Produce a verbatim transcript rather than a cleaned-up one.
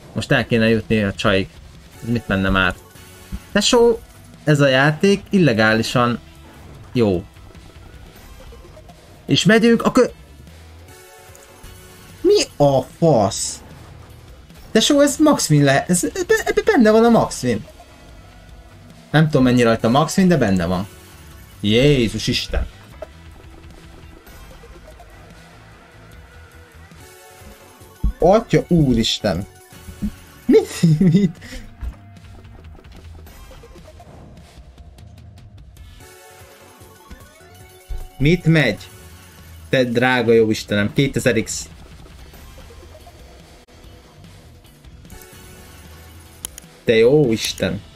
Most el kéne jutni a csaig. Ez mit menne már? Tesó, ez a játék illegálisan jó. És megyünk a kö... Mi a fasz? Tesó, ez Maxwin lehet. Ez, ebben benne van a Maxwin. Nem tudom mennyi rajta a Maxwin, de benne van. Jézus Isten. Atya úristen. Mit? Mit? Mit megy? Te drága jó Istenem, kétezer x. Te jó Isten.